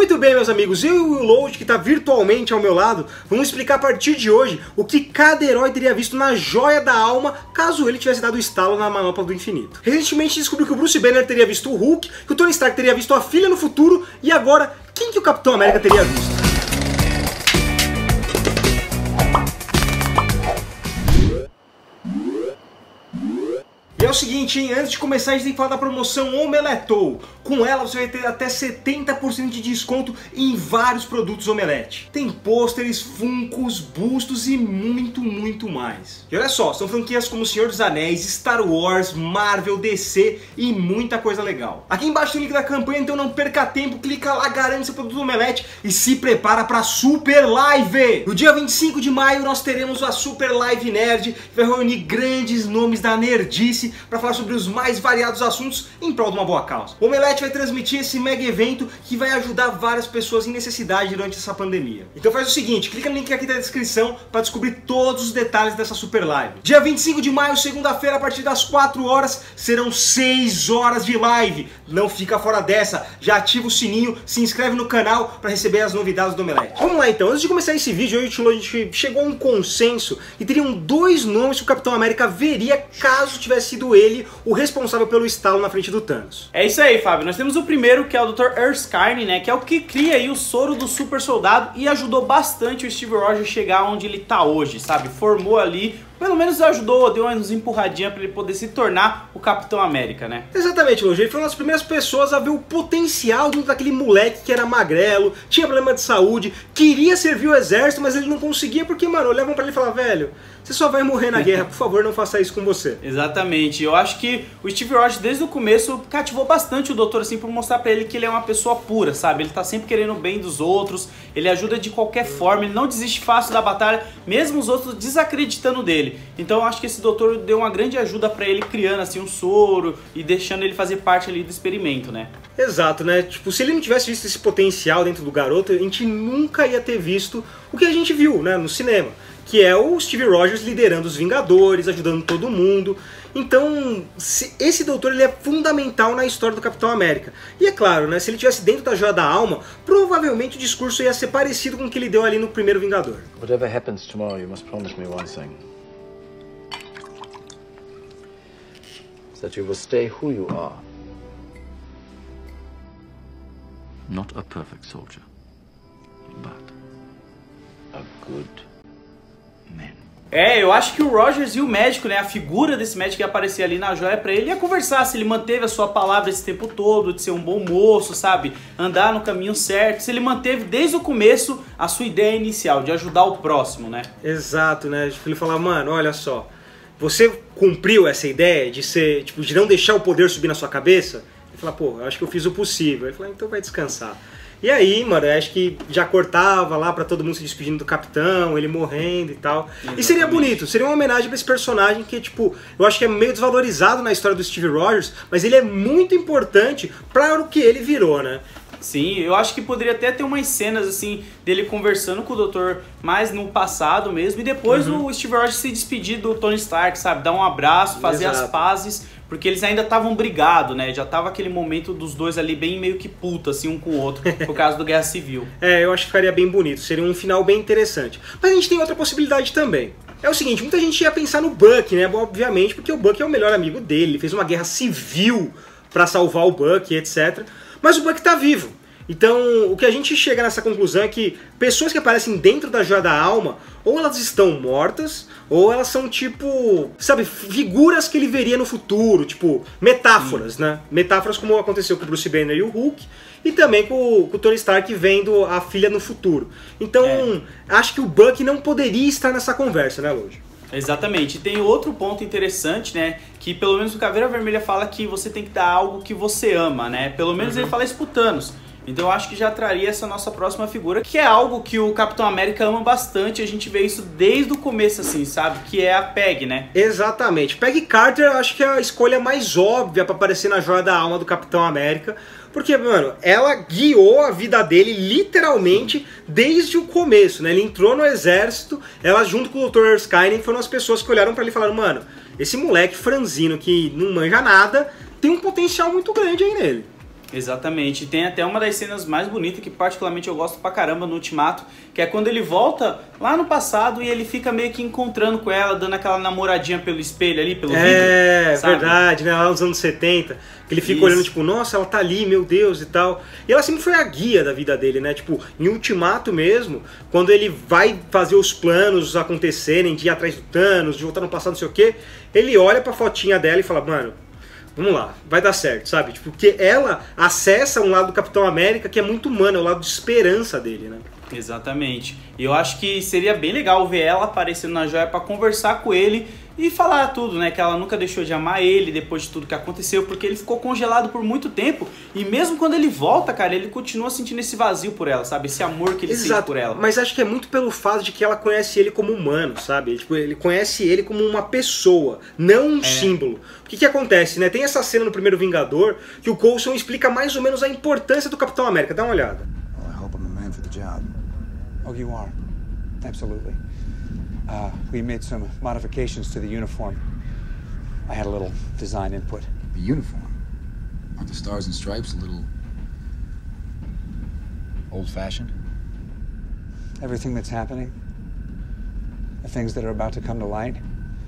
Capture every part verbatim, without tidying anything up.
Muito bem, meus amigos, eu e o Load, que está virtualmente ao meu lado, vamos explicar a partir de hoje o que cada herói teria visto na joia da alma caso ele tivesse dado o estalo na manopla do infinito. Recentemente descobriu que o Bruce Banner teria visto o Hulk, que o Tony Stark teria visto a filha no futuro, e agora, quem que o Capitão América teria visto? E é o seguinte, hein? Antes de começar a gente tem que falar da promoção Omeletou. Com ela você vai ter até setenta por cento de desconto em vários produtos Omelete. Tem pôsteres, funcos, bustos e muito, muito mais. E olha só, são franquias como Senhor dos Anéis, Star Wars, Marvel, D C e muita coisa legal. Aqui embaixo tem o link da campanha, então não perca tempo, clica lá, garante seu produto Omelete e se prepara para a Super Live! No dia vinte e cinco de maio nós teremos a Super Live Nerd, que vai reunir grandes nomes da nerdice para falar sobre os mais variados assuntos em prol de uma boa causa. O Omelete vai transmitir esse mega evento que vai ajudar várias pessoas em necessidade durante essa pandemia. Então faz o seguinte, clica no link aqui da descrição para descobrir todos os detalhes dessa Super Live. Dia vinte e cinco de maio, segunda-feira, a partir das quatro horas, serão seis horas de live. Não fica fora dessa, já ativa o sininho, se inscreve no canal para receber as novidades do Omelete. Vamos lá então, antes de começar esse vídeo, eu e o Tilo, a gente chegou a um consenso e teriam dois nomes que o Capitão América veria caso tivesse sido ele o responsável pelo estalo na frente do Thanos. É isso aí, Fábio. Nós temos o primeiro, que é o doutor Erskine, né, que é o que cria aí o soro do super soldado e ajudou bastante o Steve Rogers a chegar onde ele tá hoje, sabe? Formou ali, pelo menos ajudou, deu umas empurradinhas para ele poder se tornar o Capitão América, né? Exatamente, Logi. Ele foi uma das primeiras pessoas a ver o potencial dentro daquele moleque que era magrelo, tinha problema de saúde, queria servir o exército, mas ele não conseguia porque, mano, olhavam pra ele e falavam, velho, você só vai morrer na guerra, por favor, não faça isso com você. Exatamente. Eu acho que o Steve Rogers, desde o começo, cativou bastante o doutor, assim, por mostrar pra ele que ele é uma pessoa pura, sabe? Ele tá sempre querendo o bem dos outros, ele ajuda de qualquer forma, ele não desiste fácil da batalha, mesmo os outros desacreditando dele. Então eu acho que esse doutor deu uma grande ajuda pra ele, criando, assim, um soro e deixando ele fazer parte ali do experimento, né? Exato, né? Tipo, se ele não tivesse visto esse potencial dentro do garoto, a gente nunca ia ter visto o que a gente viu, né, no cinema. Que é o Steve Rogers liderando os Vingadores, ajudando todo mundo. Então, esse doutor ele é fundamental na história do Capitão América. E é claro, né, se ele estivesse dentro da Joia da Alma, provavelmente o discurso ia ser parecido com o que ele deu ali no primeiro Vingador. Whatever happens tomorrow, you must promise me one thing. That you will stay who you are. Not a perfect soldier, but a good man. É, eu acho que o Rogers e o médico, né, a figura desse médico que ia aparecer ali na joia pra ele ia conversar se ele manteve a sua palavra esse tempo todo, de ser um bom moço, sabe, andar no caminho certo, se ele manteve desde o começo a sua ideia inicial de ajudar o próximo, né? Exato, né, ele falar, mano, olha só, você cumpriu essa ideia de ser, tipo, de não deixar o poder subir na sua cabeça? Ele fala, pô, eu acho que eu fiz o possível. Ele fala, então vai descansar. E aí, mano, eu acho que já cortava lá pra todo mundo se despedindo do capitão, ele morrendo e tal. Exatamente. E seria bonito, seria uma homenagem pra esse personagem que, tipo, eu acho que é meio desvalorizado na história do Steve Rogers, mas ele é muito importante para o que ele virou, né? Sim, eu acho que poderia até ter umas cenas assim dele conversando com o doutor mais no passado mesmo, e depois uhum. o Steve Rogers se despedir do Tony Stark, sabe? Dar um abraço, fazer Exato. As pazes, porque eles ainda estavam brigados, né? Já tava aquele momento dos dois ali bem meio que puta, assim, um com o outro, por causa do Guerra Civil. É, eu acho que ficaria bem bonito, seria um final bem interessante. Mas a gente tem outra possibilidade também. É o seguinte, muita gente ia pensar no Bucky, né? Obviamente, porque o Bucky é o melhor amigo dele, ele fez uma guerra civil pra salvar o Bucky, etcétera. Mas o Bucky tá vivo. Então, o que a gente chega nessa conclusão é que pessoas que aparecem dentro da Joia da Alma, ou elas estão mortas, ou elas são tipo, sabe, figuras que ele veria no futuro, tipo, metáforas, Sim. né? Metáforas como aconteceu com o Bruce Banner e o Hulk, e também com, com o Tony Stark vendo a filha no futuro. Então, é. acho que o Bucky não poderia estar nessa conversa, né, Loji? Exatamente. E tem outro ponto interessante, né, que pelo menos o Caveira Vermelha fala que você tem que dar algo que você ama, né? Pelo menos uhum. ele fala isso pro Thanos. Então eu acho que já traria essa nossa próxima figura, que é algo que o Capitão América ama bastante, a gente vê isso desde o começo, assim, sabe? Que é a Peggy, né? Exatamente. Peggy Carter eu acho que é a escolha mais óbvia pra aparecer na Joia da Alma do Capitão América, porque, mano, ela guiou a vida dele literalmente desde o começo, né? Ele entrou no exército, ela junto com o doutor Erskine foram as pessoas que olharam pra ele e falaram, mano, esse moleque franzino que não manja nada, tem um potencial muito grande aí nele. Exatamente, e tem até uma das cenas mais bonitas que particularmente eu gosto pra caramba no Ultimato, que é quando ele volta lá no passado e ele fica meio que encontrando com ela, dando aquela namoradinha pelo espelho ali, pelo vidro. É, sabe? verdade, né? Lá nos anos setenta, que ele fica Isso. olhando, tipo, nossa, ela tá ali, meu Deus, e tal. E ela sempre foi a guia da vida dele, né? Tipo, em Ultimato mesmo, quando ele vai fazer os planos acontecerem, de ir atrás do Thanos, de voltar no passado, não sei o quê, ele olha pra fotinha dela e fala, mano, vamos lá, vai dar certo, sabe? Tipo, porque ela acessa um lado do Capitão América que é muito humano, é o lado de esperança dele, né? Exatamente. E eu acho que seria bem legal ver ela aparecendo na joia pra conversar com ele e falar tudo, né? Que ela nunca deixou de amar ele depois de tudo que aconteceu, porque ele ficou congelado por muito tempo. E mesmo quando ele volta, cara, ele continua sentindo esse vazio por ela, sabe? Esse amor que ele Exato, sente por ela. mas acho que é muito pelo fato de que ela conhece ele como humano, sabe? Tipo, ele conhece ele como uma pessoa, não um É. símbolo. O que que acontece, né? Tem essa cena no primeiro Vingador que o Coulson explica mais ou menos a importância do Capitão América. Dá uma olhada. Well, I hope I'm a man for the job. Oh, you are? Absolutely. Uh, we made some modifications to the uniform. I had a little design input. The uniform? Aren't the stars and stripes a little old-fashioned? Everything that's happening, the things that are about to come to light,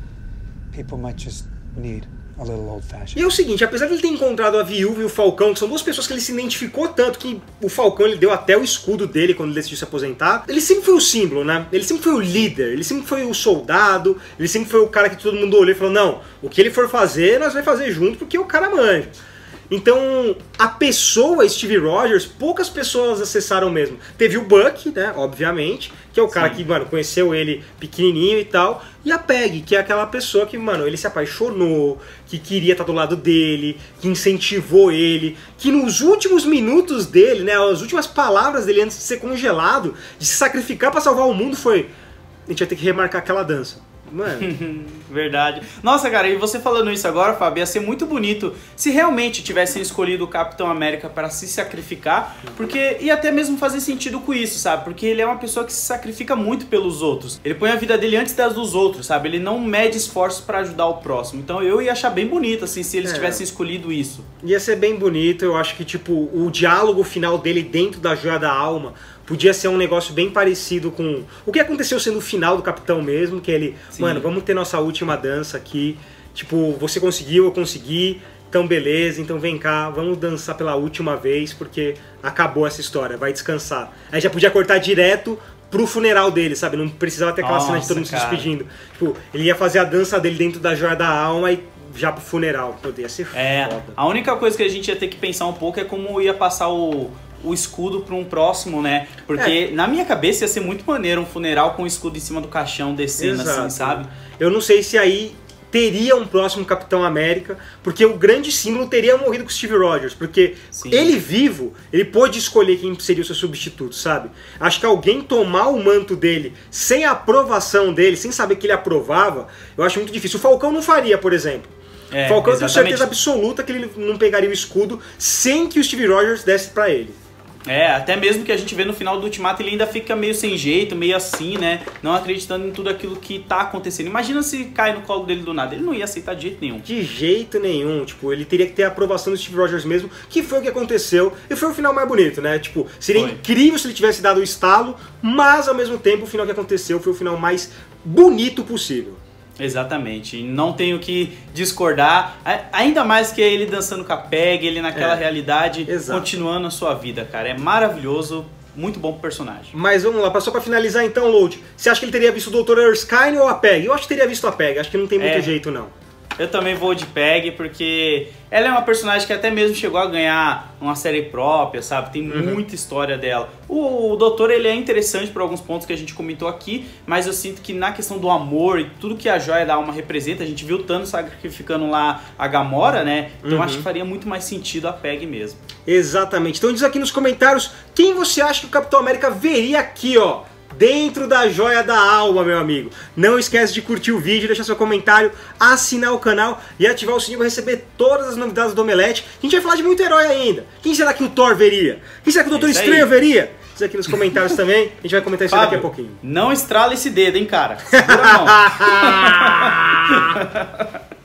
people might just need a little old-fashioned. E é o seguinte, apesar de ele ter encontrado a Viúva e o Falcão, que são duas pessoas que ele se identificou tanto que o Falcão ele deu até o escudo dele quando ele decidiu se aposentar, ele sempre foi o símbolo, né? Ele sempre foi o líder, ele sempre foi o soldado, ele sempre foi o cara que todo mundo olhou e falou, não, o que ele for fazer, nós vamos fazer junto porque o cara manja. Então, a pessoa Steve Rogers, poucas pessoas acessaram mesmo. Teve o Buck, né, obviamente, que é o cara Sim. que, mano, conheceu ele pequenininho e tal. E a Peggy, que é aquela pessoa que, mano, ele se apaixonou, que queria estar do lado dele, que incentivou ele, que nos últimos minutos dele, né, as últimas palavras dele antes de ser congelado, de se sacrificar pra salvar o mundo foi: a gente vai ter que remarcar aquela dança. Mano. Verdade. Nossa, cara, e você falando isso agora, Fábio, ia ser muito bonito se realmente tivessem escolhido o Capitão América para se sacrificar, porque ia até mesmo fazer sentido com isso, sabe? Porque ele é uma pessoa que se sacrifica muito pelos outros. Ele põe a vida dele antes das dos outros, sabe? Ele não mede esforços para ajudar o próximo. Então eu ia achar bem bonito, assim, se eles É. tivessem escolhido isso. Ia ser bem bonito, eu acho que, tipo, o diálogo final dele dentro da Joia da Alma podia ser um negócio bem parecido com o que aconteceu sendo o final do Capitão mesmo, que ele, Sim. mano, vamos ter nossa última dança aqui, tipo, você conseguiu, eu consegui, então beleza, então vem cá, vamos dançar pela última vez, porque acabou essa história, vai descansar. Aí já podia cortar direto pro funeral dele, sabe? Não precisava ter aquela Nossa, cena de todo mundo cara. se despedindo. Tipo, ele ia fazer a dança dele dentro da Joia da Alma e já pro funeral. Poderia ser É, foda. a única coisa que a gente ia ter que pensar um pouco é como ia passar o, o escudo para um próximo, né? Porque na minha cabeça ia ser muito maneiro um funeral com o escudo em cima do caixão descendo Exato. assim, sabe? Eu não sei se aí teria um próximo Capitão América, porque o grande símbolo teria morrido com o Steve Rogers, porque Sim. ele vivo, ele pôde escolher quem seria o seu substituto, sabe? Acho que alguém tomar o manto dele sem a aprovação dele, sem saber que ele aprovava, eu acho muito difícil. O Falcão não faria, por exemplo. É, o Falcão eu tenho exatamente. certeza absoluta que ele não pegaria o escudo sem que o Steve Rogers desse pra ele. É, até mesmo que a gente vê no final do Ultimato, ele ainda fica meio sem jeito, meio assim, né? Não acreditando em tudo aquilo que tá acontecendo. Imagina se cai no colo dele do nada. Ele não ia aceitar de jeito nenhum. De jeito nenhum, tipo, ele teria que ter a aprovação do Steve Rogers mesmo, que foi o que aconteceu, e foi o final mais bonito, né? Tipo, seria Foi. incrível se ele tivesse dado o estalo, mas ao mesmo tempo o final que aconteceu foi o final mais bonito possível. Exatamente, e não tenho que discordar, A- ainda mais que ele dançando com a Peg, ele naquela É, realidade, exato. continuando a sua vida, cara. É maravilhoso, muito bom pro personagem. Mas vamos lá, só pra finalizar então, Load, você acha que ele teria visto o doutor Erskine ou a Peg? Eu acho que teria visto a Peg, acho que não tem muito É. jeito não. Eu também vou de Peg, porque ela é uma personagem que até mesmo chegou a ganhar uma série própria, sabe? Tem Uhum. muita história dela. O, o Doutor, ele é interessante por alguns pontos que a gente comentou aqui, mas eu sinto que na questão do amor e tudo que a Joia da Alma representa, a gente viu o Thanos sacrificando lá a Gamora, né? Então Uhum. acho que faria muito mais sentido a Peg mesmo. Exatamente, então diz aqui nos comentários quem você acha que o Capitão América veria aqui, ó, dentro da Joia da Alma, meu amigo. Não esquece de curtir o vídeo, deixar seu comentário, assinar o canal e ativar o sininho para receber todas as novidades do Omelete. A gente vai falar de muito herói ainda. Quem será que o Thor veria? Quem será que o Doutor isso aí. Estranho veria? Diz aqui nos comentários também, a gente vai comentar isso daqui a pouquinho. não estrala esse dedo, hein, cara? Segura a mão.